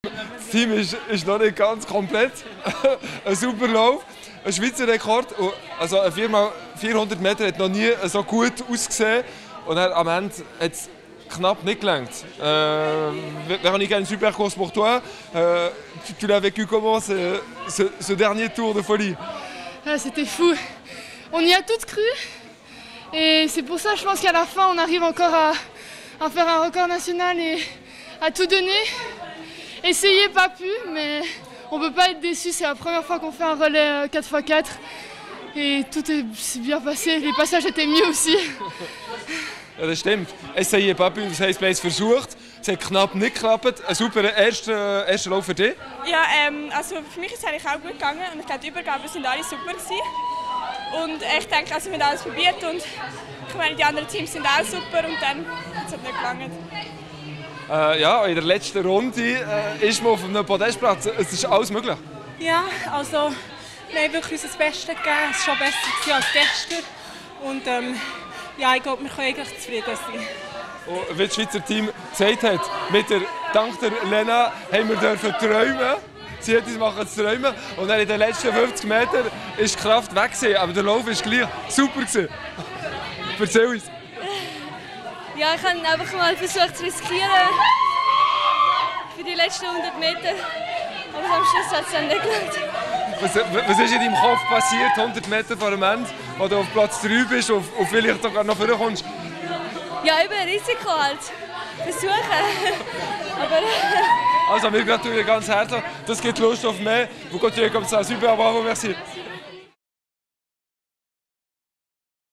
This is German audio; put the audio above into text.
Das Team ist noch nicht ganz komplett. Ein super Lauf, ein Schweizer Rekord. Also ein 4x400 Meter hat noch nie so gut ausgesehen. Und dann, am Ende hat es knapp nicht gelangt. Véronique, une super course pour toi. Tu l'as vécu comment ce dernier tour de folie? C'était fou. On y a toutes cru. Et c'est pour ça, je pense qu'à la fin, on arrive encore à faire un record national et à tout donner. Essayer, pas pu, mais on ne peut pas être déçu. C'est la première fois qu'on fait un relais 4x4. Et tout s'est bien passé. Les passages étaient mieux aussi. Ja, das stimmt. Essayer pas pu, das heisst, wir haben es versucht. Es hat knapp nicht geklappt. Ein super erster Lauf für dich? Ja, also für mich ist es eigentlich auch gut gegangen. Und ich glaube, die Übergaben waren alle super gewesen. Und ich denke, also wir haben alles probiert und ich meine, die anderen Teams sind auch super und dann hat es nicht gelangt. Ja, in der letzten Runde ist man auf einem Podestplatz. Es ist alles möglich. Ja, also wir haben wirklich unser Bestes gegeben. Es war schon besser als gestern. Und ja, ich glaube, wir können eigentlich zufrieden sein. Und wie das Schweizer Team gesagt hat, dank der Lena haben wir dürfen träumen. Sie hat uns machen zu träumen. Und dann in den letzten 50 Metern ist die Kraft weg gewesen, aber der Lauf war gleich super gewesen. Erzähl uns. Ja, ich habe einfach mal versucht zu riskieren für die letzten 100 Meter. Aber am Schluss hat es dann nicht gelangt. Was ist in deinem Kopf passiert, 100 Meter vor dem Ende, wo du auf Platz 3 bist und vielleicht sogar noch vorkommst? Ja, über ein Risiko halt. Versuchen. Aber also, wir gratulieren ganz herzlich. Das gibt Lust auf mehr. Vous continuez comme ça. Super, bravo, merci.